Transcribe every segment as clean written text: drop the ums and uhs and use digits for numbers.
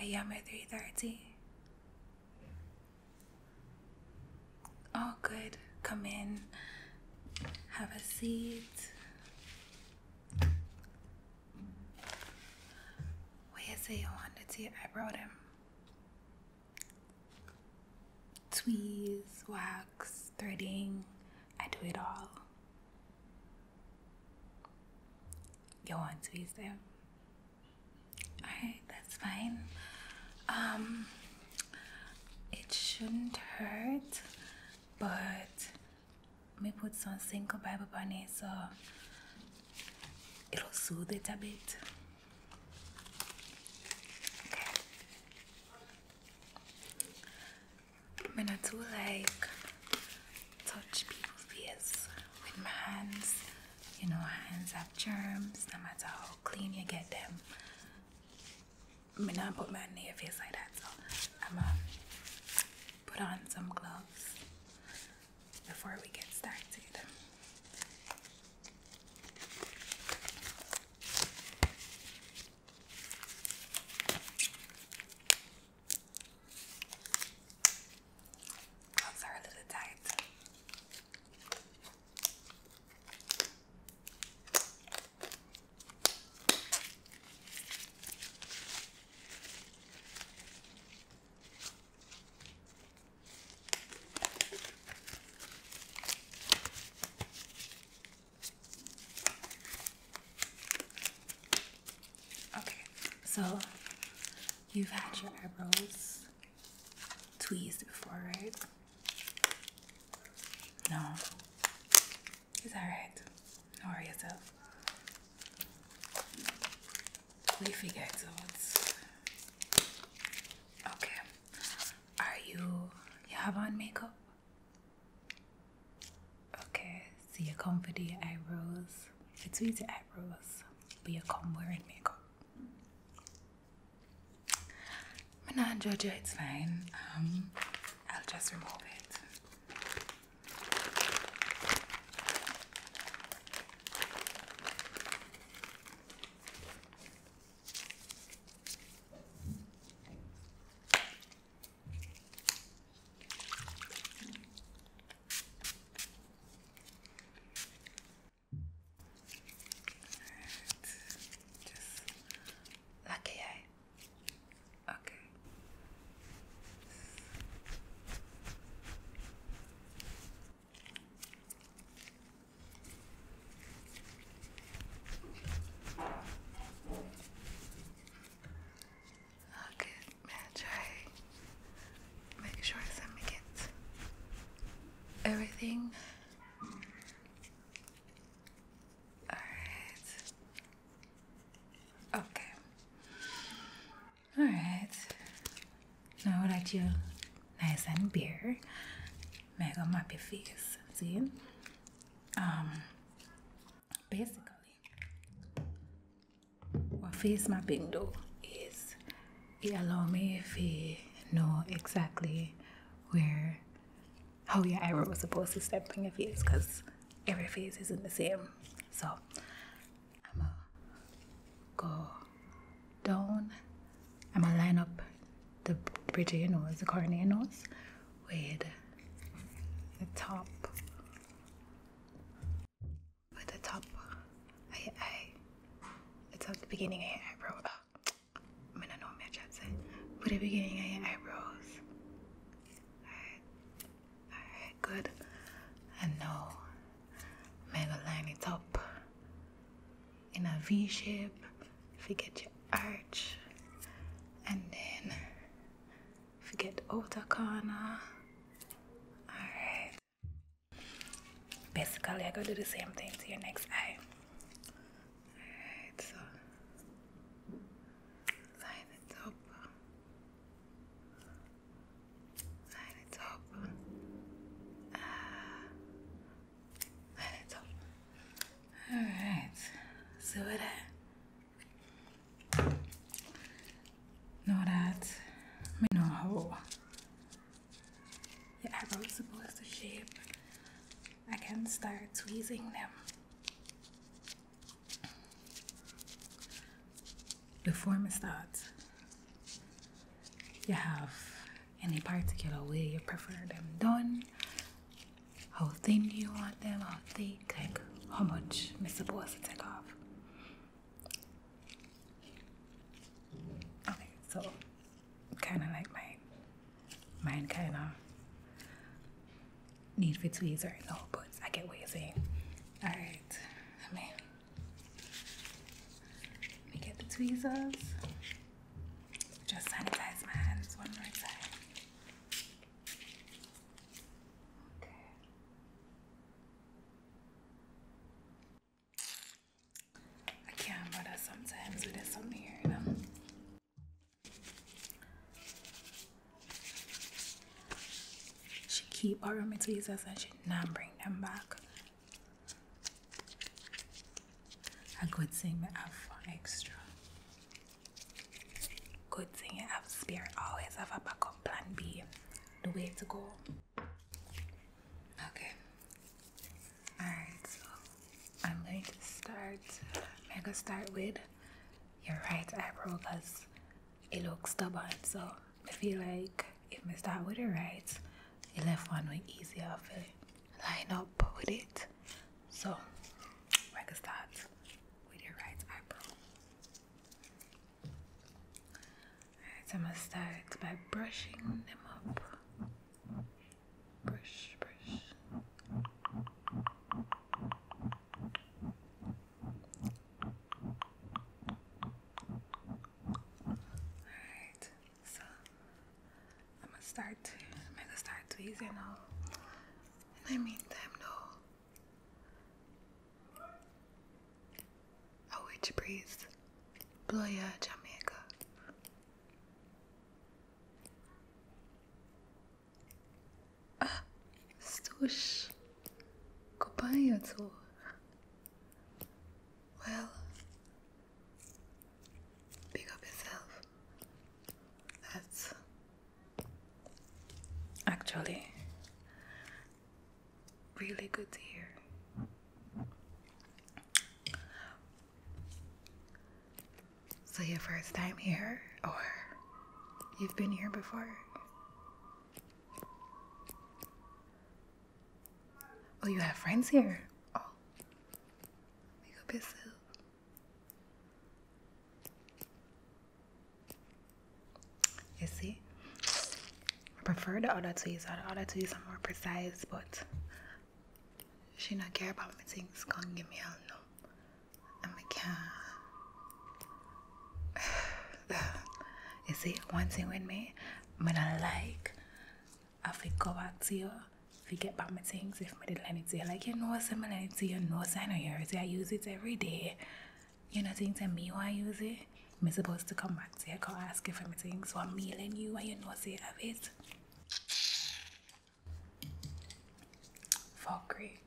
a.m. or 3:30? Oh, good. Come in. Have a seat. What you say you wanted to your eyebrow them? Tweeze, wax, threading. I do it all. You want tweeze them? Alright, that's fine. It shouldn't hurt, but me put some Cinco Bible on it so it'll soothe it a bit. Okay. I'm not too like touch people's face with my hands. You know, hands have germs, no matter how clean you get them. I'm not put my hand in your face like that, so I'm gonna put on some gloves before we get started. Gloves are a little tight. So, you've had your eyebrows tweezed before, right? No. It's alright. Don't worry yourself. We figured it out. Okay. You have on makeup? Okay. So you come for the eyebrows. You tweeze your eyebrows, but you come wearing makeup. I'm not judge you, it's fine. I'll just remove it. Everything. Okay. Alright. Now that you're nice and bare, I'm gonna map your face. See? Basically, what face mapping do is it allow me to know exactly how your eyebrow is supposed to step on your face, because every face isn't the same. So I'm gonna go down. I'm gonna line up the bridge of your nose, the corner of your nose, with the top of your eye. It's at the beginning of your eyebrow. I don't know what I'm trying to say. With the beginning of your eyebrows. Alright, good. And now I'm gonna line it up in a V shape. Forget your arch. And then forget the outer corner. Alright. Basically, I gotta do the same thing to your next eye. Alright, so line it up. Line it up. Line it up. Alright. So with that. Know that I know how your eyebrows are supposed to shape. I can start tweezing them. Before I start, you have any particular way you prefer them done? How thin do you want them? How thick? Like how much am I supposed to take off? Okay, so kind of like mine. Mine kind of need for tweezer, no, but I get what you're saying. Alright, let me get the tweezers. Just sanitize my hands one more time. Okay. I can't bother sometimes with this something here, you know. She keep borrowing my tweezers and she not bring them back. A good thing I have extra. Good thing you have spare. Always have a backup plan B. The way to go. Okay. Alright, so I'm going to start. I'm going to start with your right eyebrow because it looks stubborn. So I feel like if I start with the right, the left one will easier to line up with it. So I can start with your right eyebrow. Alright, so I'm going to start by brushing them up. Brush, brush. Alright, so I'm gonna start tweezing now. In the meantime though, a witch breeze blow ya Jamaica. Stoosh, goodbye you two. Well, pick up yourself. That's actually really good to hear. So your first time here, or you've been here before? Oh, you have friends here? Oh, pick up yourself. You see? I prefer the other tweezers. The other tweezers are more precise, but she not care about my things. Can't give me hell no. And I can't. You see, one thing with me, I'm gonna like, if I go back to you, if you get back my things, if I did lend it to you, like, you know, similar to you, know, sign of yours, I use it every day. You know, things that me why use it, I'm supposed to come back to you, go ask you for my things, so I'm mailing you, and you know, say you have it. Fuckery.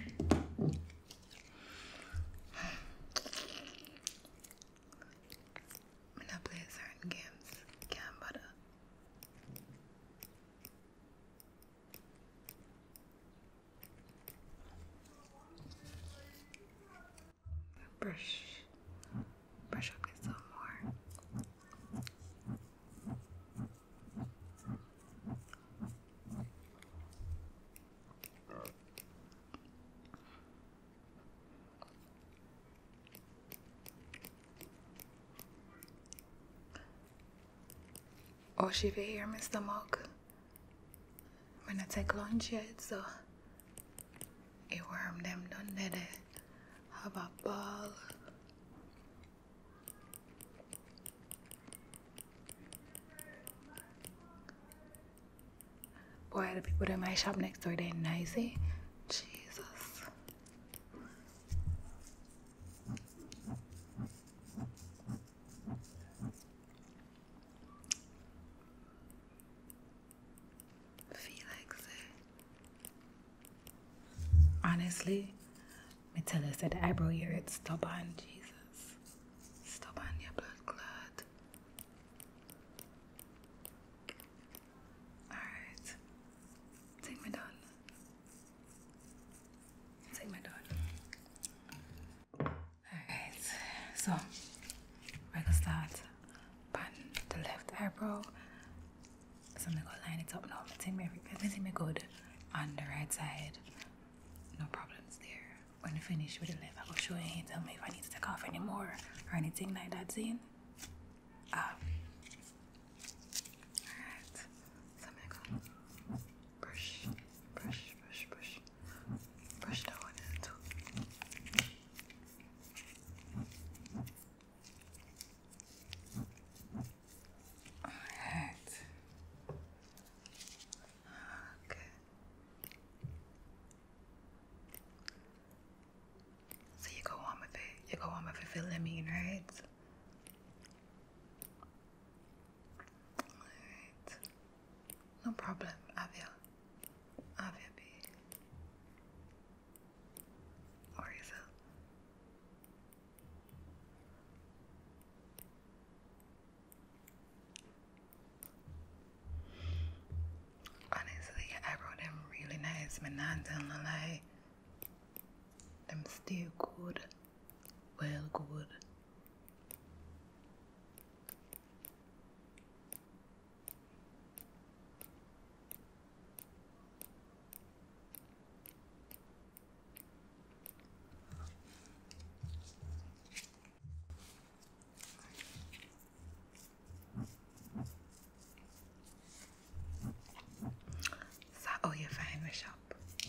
I'm not playing certain games. Can't bother. Brush up this some more. Oh, she be here, Mr. Mug. I'm gonna take lunch yet, so it worm them done there. Have a ball. Boy, the people in my shop next door, they're noisy. Jesus. Feel like that. Honestly, me tell us that the eyebrow here, it's stubborn. Jesus. Stubborn, your blood clot. Alright. Take me down. Take me down. Alright. So, we're gonna start on the left eyebrow. So I'm gonna line it up now. Let me see me good on the right side. No problems there. When I finish with the left, I will show you and tell me if I need to take off anymore or anything like that, Zane. Alright. So I'm gonna go brush that one in too. Alright. Okay. So you go on with it. You go on with it, feel me, right? Alright. No problem, Avia. Avia B. Or yourself. Honestly, I wrote them really nice. My not telling a lie. Them still good. Well good. So, oh, you find my shop.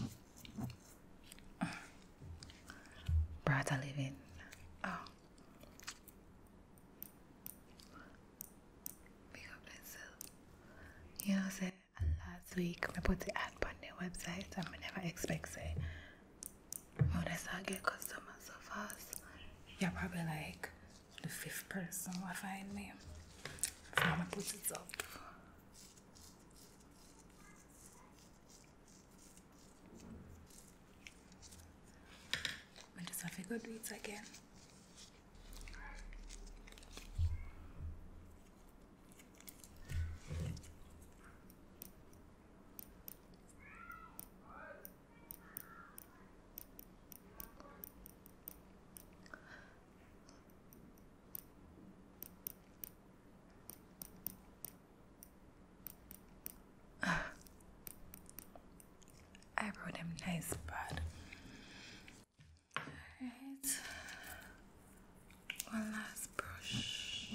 Brother living. Oh. Big up myself. You know, say last week I put the ad on their website and I never expect say oh that's not get customers so fast. You're probably like the 5th person who find me. So I'm gonna put it up. I just have to go do it again. I wrote them nice, but alright. One last brush.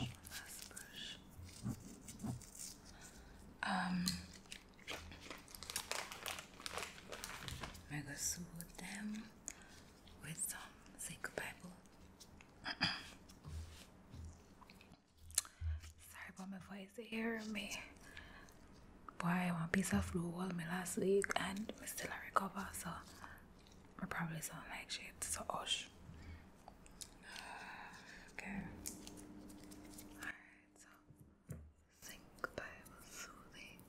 I'm gonna soothe them with some zinc Bible. Sorry about my voice, you hear me? Boy, I want a piece of flu all me last week and I still a recover, so I probably sound like shit, so hush. Okay. Alright, so zinc Bible soothing.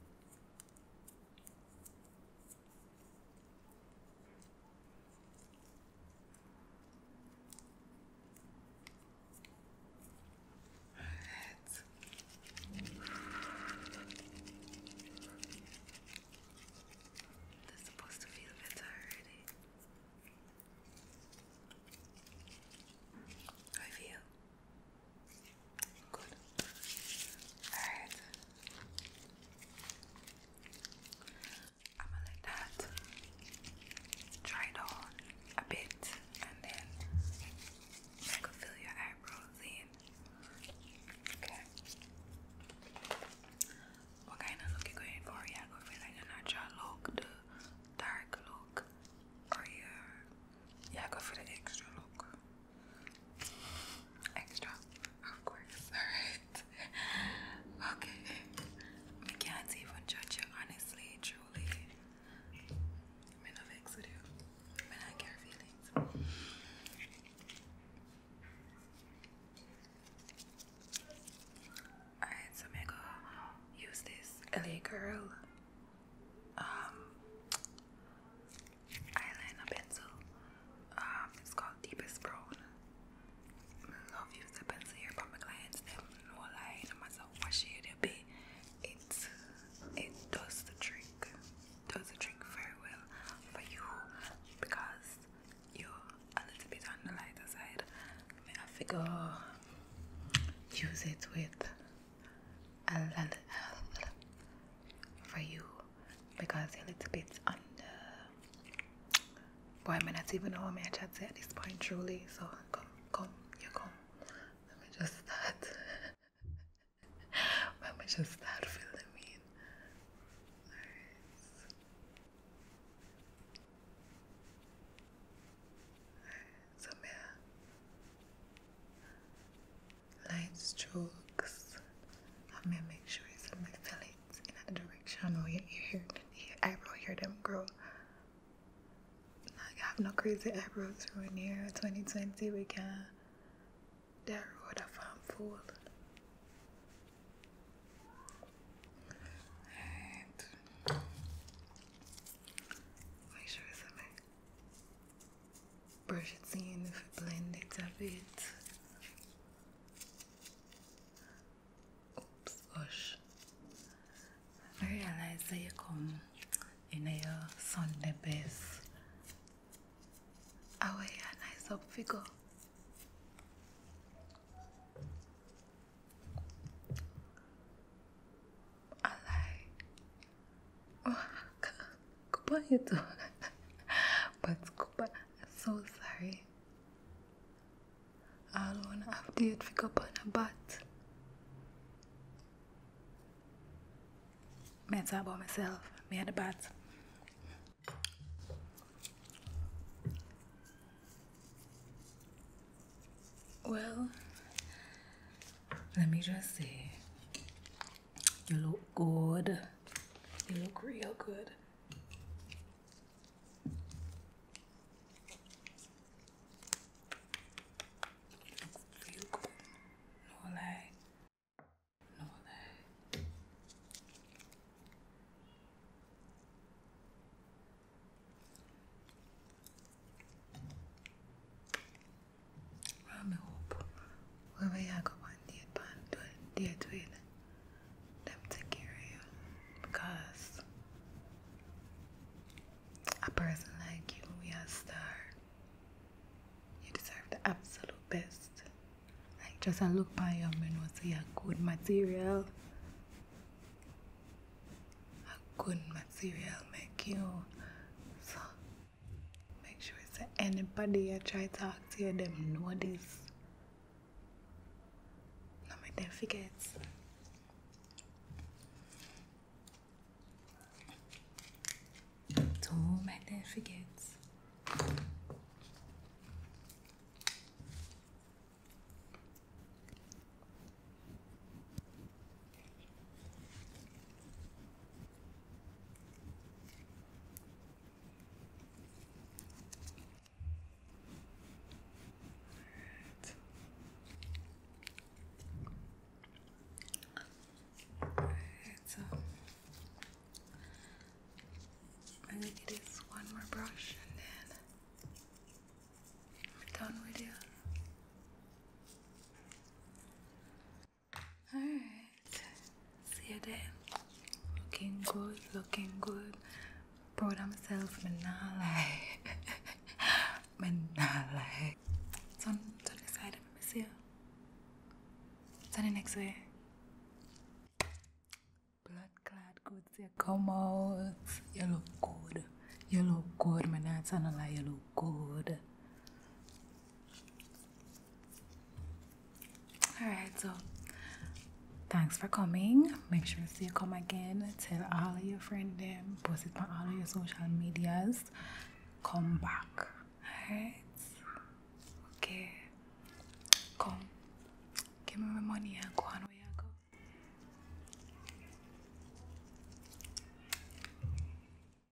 They're supposed to feel better already. How I feel? Good. Alright. I'm gonna let that dry down a bit and then I could fill your eyebrows in. Okay. What kind of look you going for? Yeah, go for like a natural look, the dark look, or yeah, go for the extra look. Extra, of course. Alright. Okay. I can't even judge you honestly, truly. I'm not vex with you. I'm not care feelings. Alright, so I'm gonna use this LA Girl eyeliner pencil. It's called Deepest Brown. I love use the pencil here, but my clients them no lie, no matter what shade you be, it does the trick. Does the trick very well for you because you're a little bit on the lighter side. I figure use it with a because you're a little bit under. Boy, I may not even know how I chat at this point, truly. So come, you come. Let me just start. Let me just start filling in. Alright. So, light strokes. I may make sure it's in my fill it in a direction where your eyebrow hear them grow. I have no crazy eyebrows around here. 2020 we can that road a farm fool. Alright. Make sure it's a bit. Brush it in if you blend it a bit. Oops, gosh. I realize that you come in your Sunday best. Oh, yeah, nice up figure. I like. Oh, goodbye, you too. But goodbye. I'm so sorry. I don't want to update figure on a bat. I talk about myself. Me and the bat. Well, let me just say, you look good. You look real good. You look real good. No lie. No lie. Well, I hope wherever you go on date with them take care of you, because a person like you, we are a star. You deserve the absolute best. Like, just a look by you and know say a good material. A good material make you. So make sure it's anybody you try to talk to you, them know this. Not make them forget. Don't make them forget. So I'm gonna get this one more brush and then I'm done with you. Alright. See you then. Looking good, looking good. Proud of myself, me nah lie. Me nah lie. Turn this side, let me see you. Turn the next way. Blood clad good, see you come out. You look good. You look good, man. That's not lie, you look good. Alright, so thanks for coming. Make sure to see you come again. Tell all of your friends them. Post it on all of your social medias. Come back. Alright.